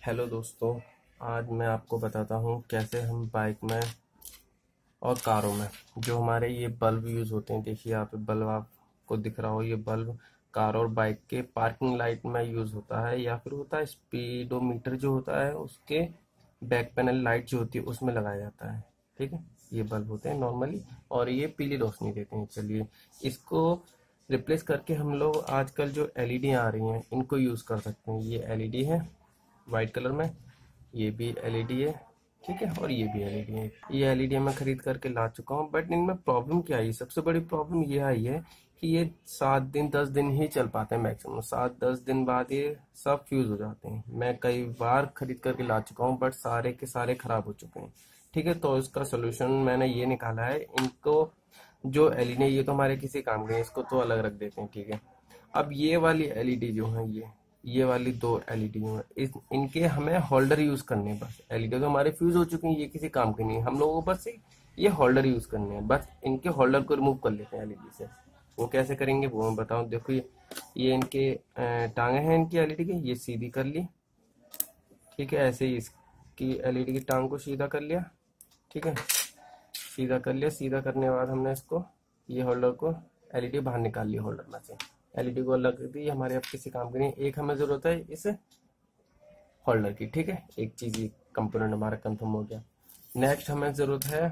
Hello दोस्तों। आज मैं आपको बताता हूँ कैसे हम बाइक में और कारों में जो हमारे ये बल्ब यूज़ होते हैं। देखिए यहाँ पे बल्ब आपको दिख रहा हो, ये बल्ब कार और बाइक के पार्किंग लाइट में यूज़ होता है, या फिर होता है स्पीडोमीटर जो होता है उसके बैक पैनल लाइट जो होती है उसमें लगाया जाता है। ठीक है, ये बल्ब होते हैं नॉर्मली और ये पीली रोशनी देते हैं। चलिए इसको रिप्लेस करके हम लोग आजकल जो एलईडी आ रही हैं इनको यूज़ कर सकते हैं। ये एलईडी है वाइट कलर में, ये भी एलईडी है, ठीक है, और ये भी एलईडी है। ये एलईडी मैं खरीद करके ला चुका हूँ, बट इनमें प्रॉब्लम क्या आई, सबसे बड़ी प्रॉब्लम ये आई है कि ये 7 दिन 10 दिन ही चल पाते हैं मैक्सिमम। 7-10 दिन बाद ये सब फ्यूज हो जाते हैं। मैं कई बार खरीद करके ला चुका हूँ बट सारे के सारे खराब हो चुके हैं। ठीक है, तो इसका सोल्यूशन मैंने ये निकाला है। इनको जो एलईडी है ये तो हमारे किसी काम के नहीं, इसको तो अलग रख देते हैं। ठीक है, अब ये वाली एलईडी जो है, ये वाली दो एलईडी हैं, इनके हमें होल्डर यूज करने हैं। बस एलईडी तो हमारे फ्यूज हो चुके हैं, ये किसी काम के नहीं है, हम लोगों को बस ये होल्डर यूज करने हैं। बस इनके होल्डर को रिमूव कर लेते हैं एलईडी से। वो कैसे करेंगे वो मैं बताऊं। देखो ये इनके टांगे हैं इनकी एलईडी की, ये सीधी कर ली। ठीक है, ऐसे ही इसकी एलईडी की टांग को सीधा कर लिया। ठीक है, सीधा कर लिया। सीधा करने के बाद हमने इसको ये होल्डर को एलईडी बाहर निकाल लिया होल्डर में से। एलईडी को अलग कर दी, हमारे अब किसी काम की नहीं। एक हमें जरूरत है इस होल्डर की। ठीक है, एक चीज ये कंपोनेंट हमारा कंफर्म हो गया। नेक्स्ट हमें जरूरत है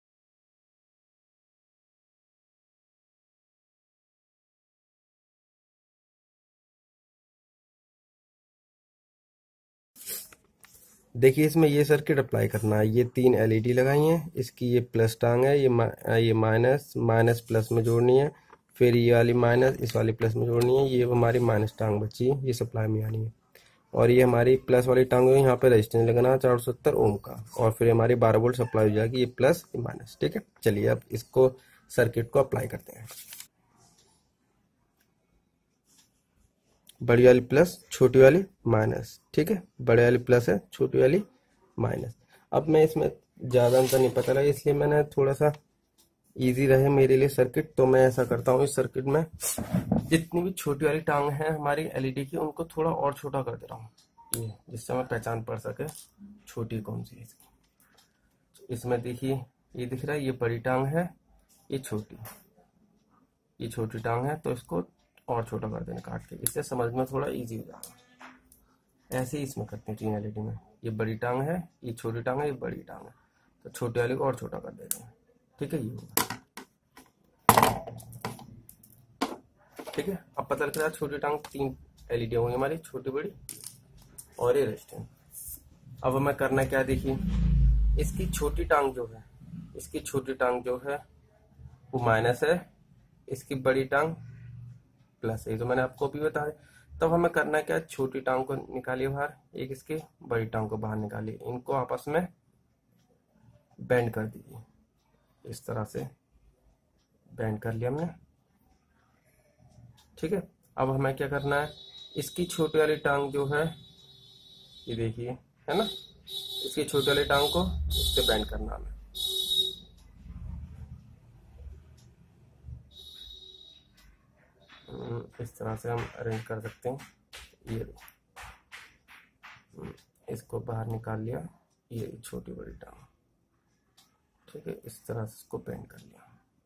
देखिए इसमें ये सर्किट अप्लाई करना है। ये 3 एलईडी लगाई हैं, इसकी ये प्लस टांग है, ये माइनस माइनस प्लस में जोड़नी है, फिर ये वाली माइनस इस वाली प्लस में जोड़नी है। ये हमारी माइनस टांग बची है, ये सप्लाई में आनी है। और ये हमारी प्लस वाली टांग है, यहाँ पे रेजिस्टेंस लगाना है 470 ओम का, और फिर हमारी 12 वोल्ट सप्लाई हो जाएगी, ये प्लस ये माइनस। ठीक है, चलिए अब इसको सर्किट को अप्लाई करते हैं। बड़ी वाली प्लस छोटी वाली माइनस। ठीक है, बड़े वाली प्लस है छोटी वाली माइनस। अब मैं इसमें ज़्यादा अंतर नहीं पता लगा, इसलिए मैंने थोड़ा सा इजी रहे मेरे लिए सर्किट, तो मैं ऐसा करता हूँ इस सर्किट में जितनी भी छोटी वाली टांग है हमारी एलईडी की उनको थोड़ा और छोटा कर दे रहा हूँ, ये जिससे मैं पहचान पड़ सके छोटी कौन सी है इसकी। इसमें देखिए ये दिख रहा है, ये बड़ी टांग है, ये छोटी टांग है, तो इसको और छोटा कर देना काट के, इससे समझ में थोड़ा इजी हो जाएगा। ऐसे ही इसमें करते हैं 3 एलईडी में। ये बड़ी टांग है, ये छोटी टांग है, ये बड़ी टांग है, तो छोटी वाली को और छोटा कर देते हैं। ठीक है, ये होगा। ठीक है, अब पता लग रहा है छोटी टांग 3 एलईडी होंगी हमारी, छोटी बड़ी और ये रेजिस्टेंस। अब हमें करना क्या, देखिए इसकी छोटी टांग जो है वो माइनस है, इसकी बड़ी टांग प्लस है, तो मैंने आपको भी बताया। तब हमें करना क्या, छोटी टांग को निकालिए बाहर, एक इसकी बड़ी टांग को बाहर निकालिए, इनको आपस में बेंड कर दीजिए। इस तरह से बेंड कर लिया हमने। ठीक है, अब हमें क्या करना है, इसकी छोटी वाली टांग जो है ये देखिए, है ना, इसकी छोटी वाली टांग को इससे बेंड करना हमें। इस तरह से हम अरेंज कर सकते हैं। ये इसको बाहर निकाल लिया, ये छोटी बड़ी टांग। ठीक है, इस तरह से इसको बेंड कर लिया।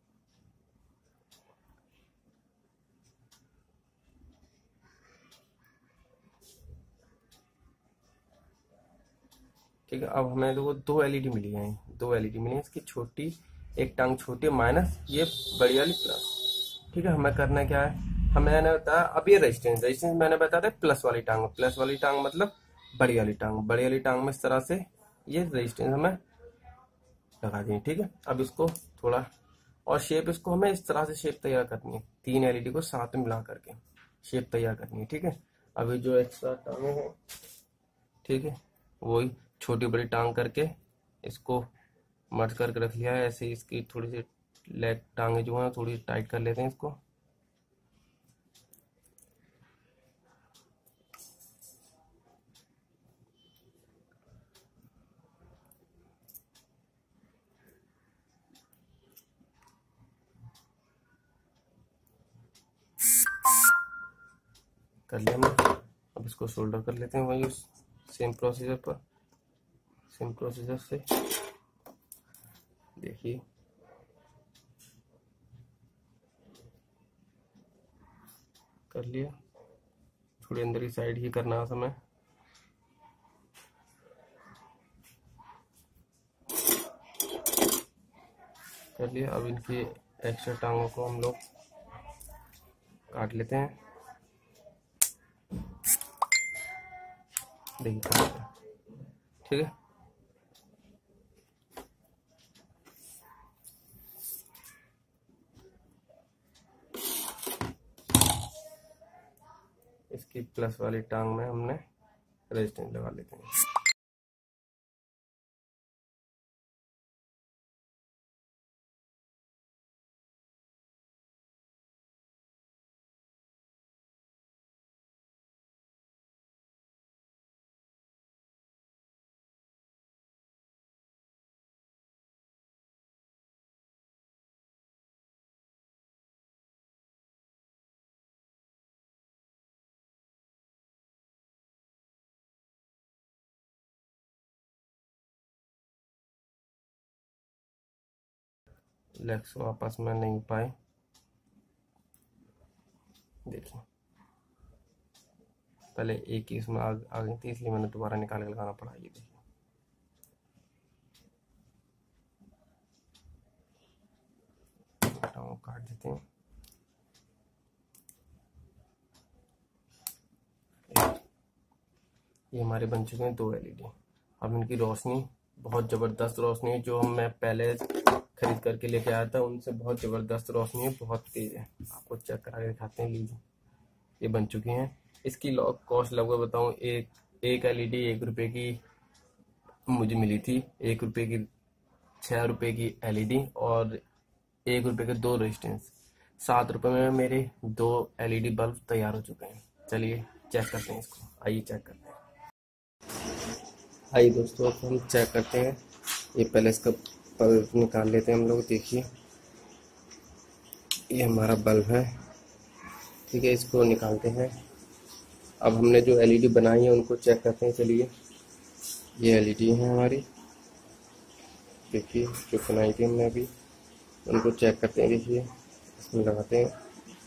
ठीक है, अब हमें वो 2 एलईडी मिली है, 2 एलईडी मिली है। इसकी छोटी एक टांग छोटी माइनस, ये बड़ी वाली प्लस। ठीक है, हमें करना क्या है, हमें बताया अब ये रेजिस्टेंस मैंने बताया था प्लस वाली टांग मतलब बड़ी वाली टांग में इस तरह से ये रेजिस्टेंस हमें लगा दी। ठीक है, अब इसको थोड़ा और शेप, इसको हमें इस तरह से शेप तैयार करनी है, 3 एलईडी को साथ में मिला करके शेप तैयार करनी है। ठीक है, अभी जो एक्स्ट्रा टांगे हैं, ठीक है, वही छोटी बड़ी टांग करके इसको मर्ज करके रख लिया है। ऐसे इसकी थोड़ी सी लेग टांगे जो है थोड़ी टाइट कर लेते हैं इसको। कर लिया हमने, अब इसको शोल्डर कर लेते हैं वही उस सेम प्रोसीजर से देखिए कर लिया। थोड़ी अंदर की साइड ही करना है हमें। कर लिया। अब इनकी एक्स्ट्रा टांगों को हम लोग काट लेते हैं। देखिए ठीक है। इसकी प्लस वाली टांग में हमने रेजिस्टेंस लगा लेते हैं। लेग्स आपस में नहीं पाए। देखिए पहले एक ही इसमें आ गई थी, इसलिए मैंने दोबारा निकाल के लगाना पड़ा। ये देखिए काट देते हैं। ये हमारे बन चुके हैं 2 एलईडी। अब इनकी रोशनी बहुत ज़बरदस्त रोशनी है, जो मैं पहले खरीद करके लेके आया था उनसे बहुत ज़बरदस्त रोशनी है, बहुत तेज़ है। आपको चेक करा के दिखाते हैं। लीजिए ये बन चुकी हैं। इसकी कॉस्ट लगभग बताऊँ, एक एलईडी 1 रुपये की मुझे मिली थी। 1 रुपये की 6 रुपये की एलईडी और 1 रुपये के 2 रेजिस्टेंस। 7 रुपये में मेरे 2 एलईडी बल्ब तैयार हो चुके हैं। चलिए चेक करते हैं इसको। आइए चेक करते हैं। आइए दोस्तों अब हम चेक करते हैं। ये पहले इसका बल्ब निकाल लेते हैं हम लोग। देखिए ये हमारा बल्ब है, ठीक है। इसको निकालते हैं। अब हमने जो एलईडी बनाई है उनको चेक करते हैं। चलिए ये एलईडी है हमारी, देखिए जो बनाई थी हमने अभी, उनको चेक करते हैं। देखिए इसमें लगाते हैं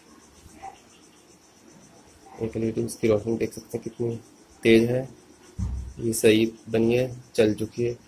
एक एलईडी। इसकी रोशनी देख सकते हैं कितनी तेज है। ये सही बनी है, चल चुकी है।